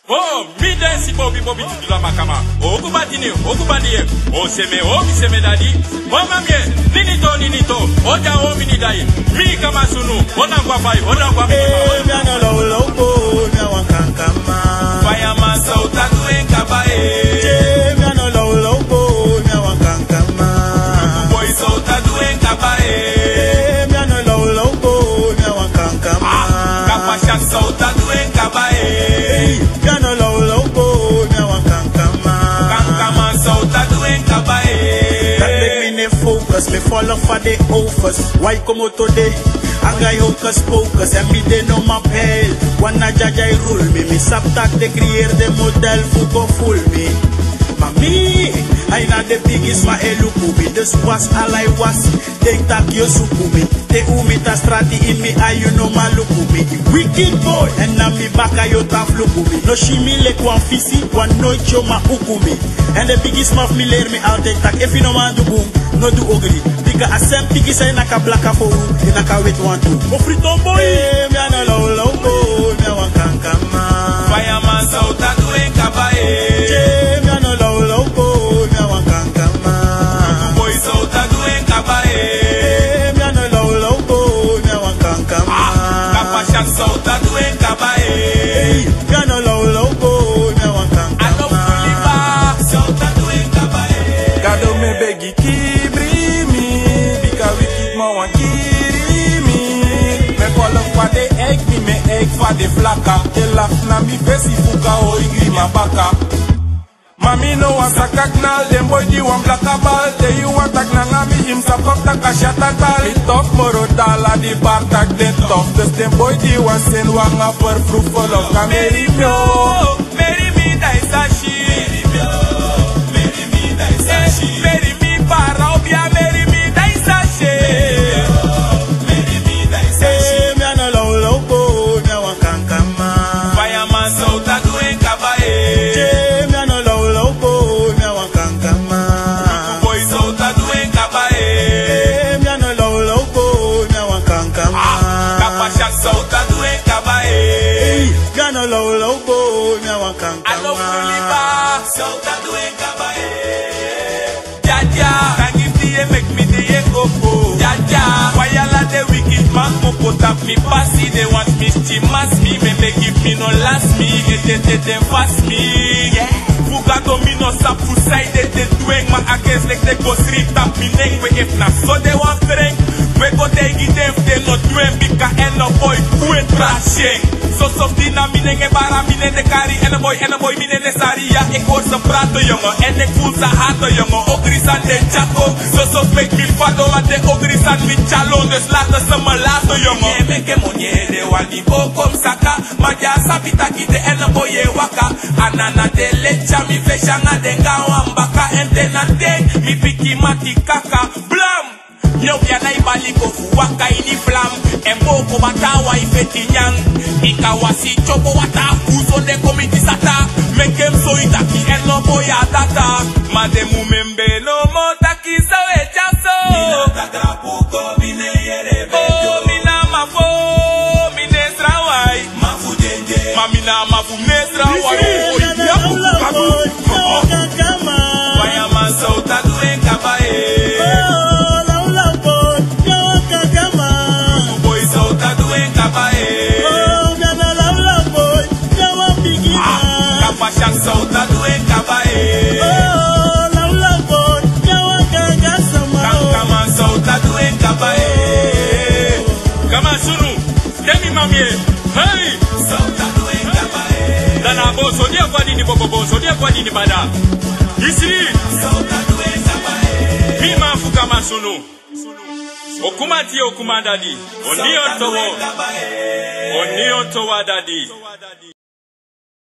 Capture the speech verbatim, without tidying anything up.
Oh, mi dance bobi bobi tutula makama. O kubatini, o kubandie. O seme, o mi seme dadi. O mamie, ninito ninito. O ja o mini dai. Mi kama sunu. O na kwa pai, o na kwa mi. Eh, mi ano lo lo bo, mi awan kankama. Fireman sauta tu enkaba eh. Eh, mi ano lo lo bo, mi awan kankama. Boy sauta tu enkaba eh. Eh, mi ano lo lo bo, mi awan kankama. Kapa shak sauta tu enkaba eh. Mi ano lo lo bo, mi awan kankama. Kankama sauta tu enkaba eh. That make me ne focus, me follow for the offers. Why come out today? Angay hocus pocus, and me de no ma pel. Wanna judge I rule me, me subtract the create the model for go fool me. Mami, I na the biggest ma eluku me. This was all I was. Take tak yo suku me. Te umi ta strati in me, I you know ma luku me. Wicked boy, and na me baka yo taf luku me. No shimi like one fisi, one no cho ma uku me. And the biggest mouth me learn me out take tak. If you no man do boom, no do ugly. Bika asem pigi say naka blacka for you, naka wait one two. O frito boy, eh, mi ano low low boy, mi awan kankama. fireman sauta tu enkaba eh. Eh, mi ano low low boy, mi awan kankama. Boy sauta tu enkaba eh. Eh, mi ano low low boy, mi awan kankama. Kapa shak sauta tu enkaba eh. Mi ano low low boy, mi awan kankama. Alo kuliba sauta tu enkaba eh. Gado me begi kibri mi, bika wikit mo wan kiri mi. Me follow for the egg mi, me egg for the flaka. Te laugh na mi face fuka o igri ma baka. Mami no wan sakak nal, dem boy di wan blaka bal. Te you wan tak na na mi him sapok tak a shata tal. Mi top moro dala di bar tak de top. Dus dem boy di wan sen wan a per fruit full of kameri myo. Meri mi dai sashi. Meri myo, meri mi dai sashi. Meri mi para obia, meri mi dai sashi. Meri mi dai sashi. Eh, mi ano low low boy, mi awan kankama. Fireman sauta tu enkaba eh. Eh, mi ano low low boy, mi awan kankama. Boy sauta tu enkaba eh. Eh, mi ano low low boy, mi awan kankama. Kapa shak sauta tu enkaba eh. Mi ano low low boy, mi awan Alo kankama. kuliba sauta tu enkaba eh. Jaja, tangifti e make me the ekopo. Jaja, wayala the wicked man mo put up me passy. They want me stimas me, me they give me no last me. Get it, it, it, fast me. Yeah. Fuga to me no sap full side. They they doing my against like they go street tap me neck. We if not so they want drink. We go take it if they not doing bika and no boy quit trashing. So something na mine nge bara mine de kari en boy en boy mine de saria. Ik hoor ze praten jongen en ik voel ze haten jongen. Ogris aan de chaco, zo zo make me fado aan de ogris aan mi chalo. Dus laten ze me laten jongen. Je meke moniere wali bo kom saka. Maar ja sabita kite en boy e waka. Anana de lecha mi fleshanga de ngawambaka. En tenante mi piki mati kaka. Blam! Yo vya na ibali ko fuwaka ini flam. Embo ko batawa ifeti nyang. Ikawasi chopo wata uso de komiti sata. Mekem so itaki eno boya data. Mademu membe no mo taki so e chaso. Mina tatrapuko mine yere bejo. Oh mina mafo mine strawai. Mafu jenje. Mamina mafu mesrawai. Oh yapu kabu. Fireman sauta tu enkaba eh. Shak sauta tu enkaba eh. Oh, la la boy, kawa kanga sama. Kama sauta tu enkaba eh. Kama sunu, demi mamie. Hey, sauta tu enkaba eh. Dana boso dia kwa dini bobo boso dia kwa dini bada. Isiri, sauta tu enkaba eh. Mima fuka masunu. Okumati okumandadi. Oni ontowo. Oni ontowa dadi.